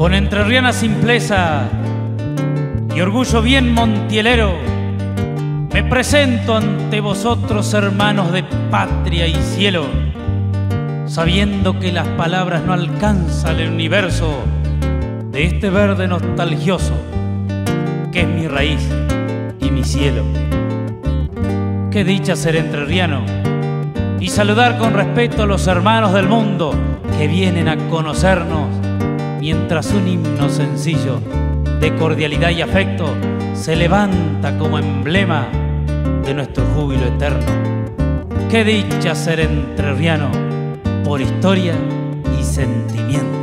Con entrerriana simpleza y orgullo bien montielero, me presento ante vosotros, hermanos de patria y cielo, sabiendo que las palabras no alcanzan el universo de este verde nostalgioso que es mi raíz y mi cielo. Qué dicha ser entrerriano y saludar con respeto a los hermanos del mundo que vienen a conocernos, mientras un himno sencillo de cordialidad y afecto se levanta como emblema de nuestro júbilo eterno. Qué dicha ser entrerriano por historia y sentimiento.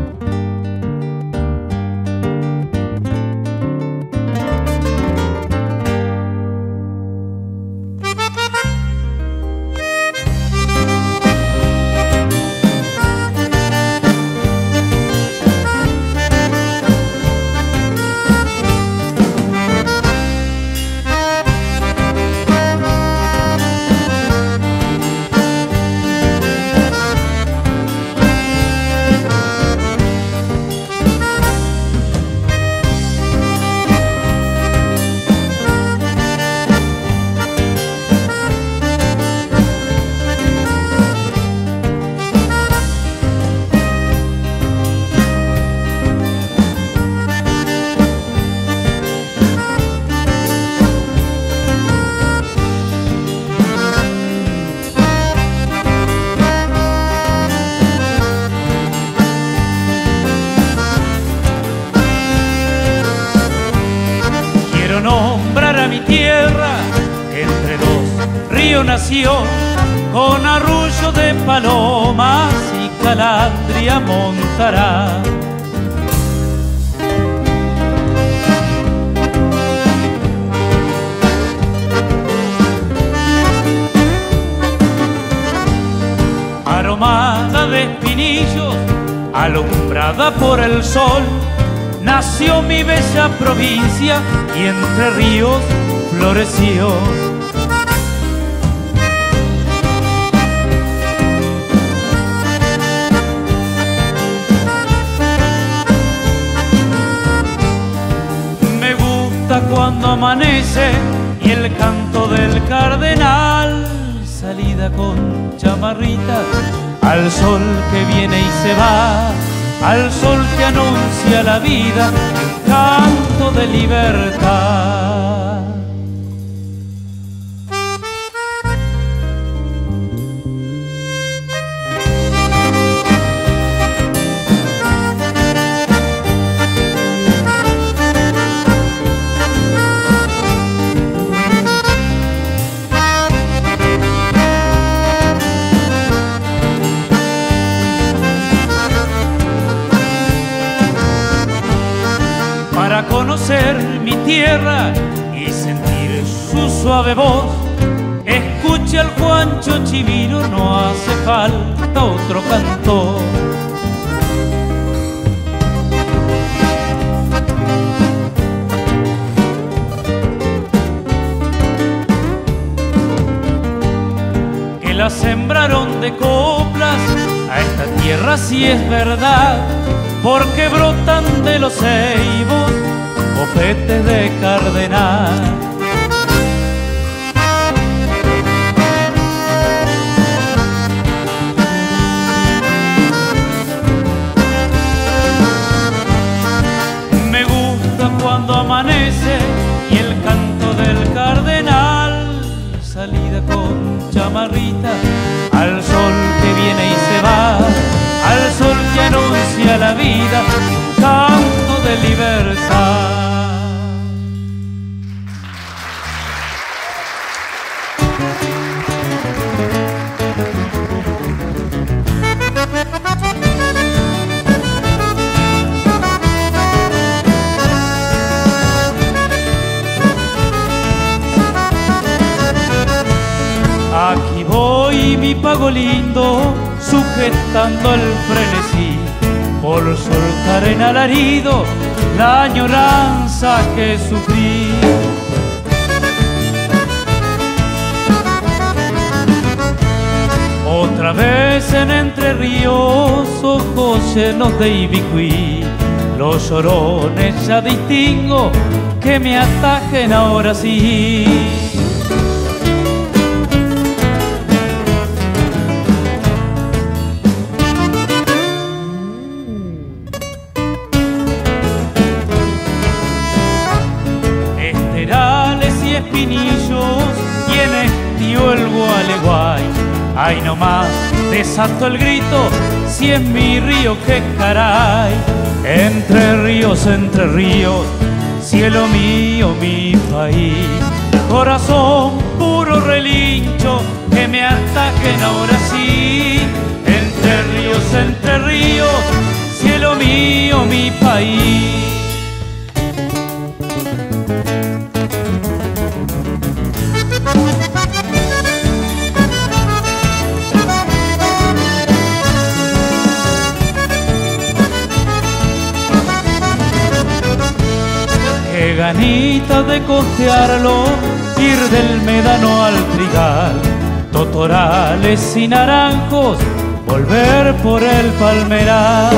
Nombrar a mi tierra, que entre dos ríos nació, con arrullo de palomas y calandria montará. Aromada de espinillos, alumbrada por el sol, nació mi bella provincia y entre ríos floreció. Me gusta cuando amanece y el canto del cardenal, salida con chamarrita, al sol que viene y se va, al sol que anuncia la vida, canto de libertad. Para conocer mi tierra y sentir su suave voz, escuche al Juancho Chivino, no hace falta otro cantor. Que la sembraron de coplas a esta tierra, si es verdad, porque brotan de los ceibos copete de cardenal. Me gusta cuando amanece y el canto del cardenal, salida con chamarrita, al sol que viene y se va, al sol que anuncia la vida, canto de libertad. Aquí voy, mi pago lindo, sujetando el frenesí, por soltar en alarido la añoranza que sufrí. Otra vez en Entre Ríos, ojos llenos de ibicuí, Los llorones ya distingo que me atajen ahora sí. Esterales y espinillos y en estío el gualeguay. Ay, no más, desato el grito, si es mi río, qué caray. Entre ríos, cielo mío, mi país. Corazón puro relincho, que me atajen ahora sí. Entre ríos, cielo mío, mi país. Qué ganita de costearlo, ir del médano al trigal, totorales y naranjos, volver por el palmeral.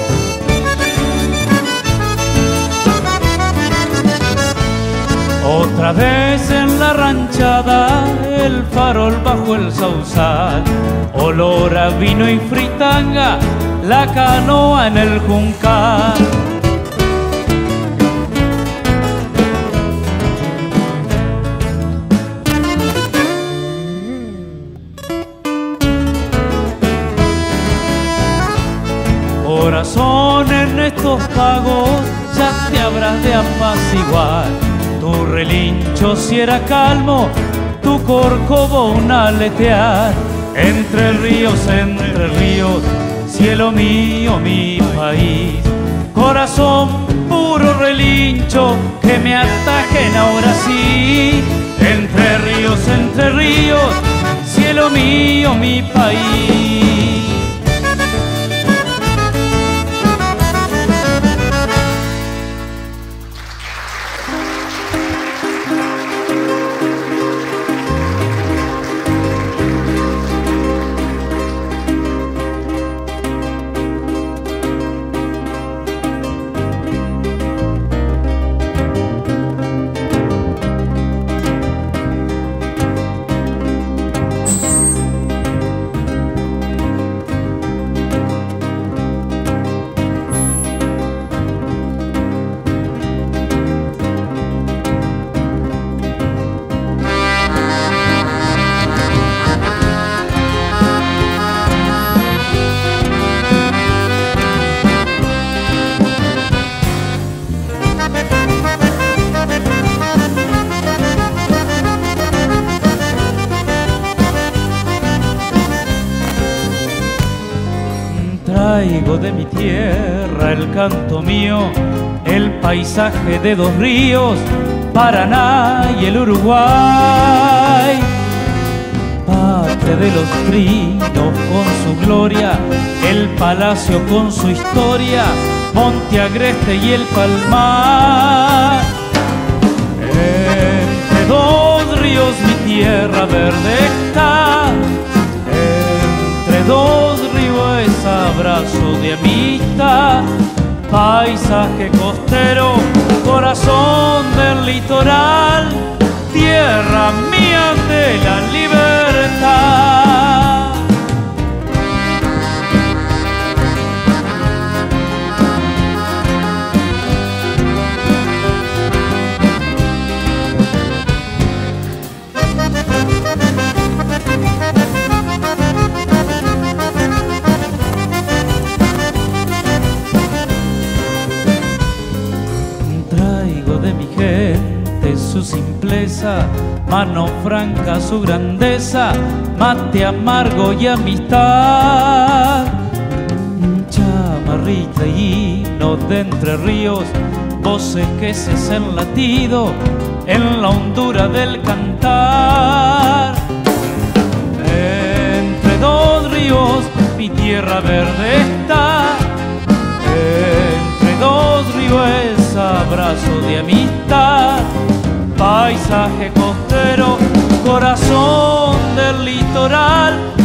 Otra vez en la ranchada, el farol bajo el sausal, olor a vino y fritanga, la canoa en el juncal. Corazón, en estos pagos ya te habrás de apaciguar. Tu relincho si era calmo, tu corcovo un aletear. Entre ríos, cielo mío, mi país. Corazón puro relincho, que me atajen ahora sí. Entre ríos, cielo mío, mi país. Traigo de mi tierra el canto mío, el paisaje de dos ríos, Paraná y el Uruguay. Patria de los trinos con su gloria, el palacio con su historia, Monte Agreste y el Palmar. Entre dos ríos mi tierra verde está, entre dos ríos es abrazo de amistad. Paisaje costero, corazón del litoral, tierra mía de la libertad. Traigo de mi gente su simpleza, mano franca su grandeza, mate amargo y amistad. Chamarrita y himno de Entre Ríos, voces que se hacen latido en la hondura del cantar. Entre dos ríos mi tierra verde está, entre dos ríos es abrazo de amistad. Paisaje costero, corazón del litoral,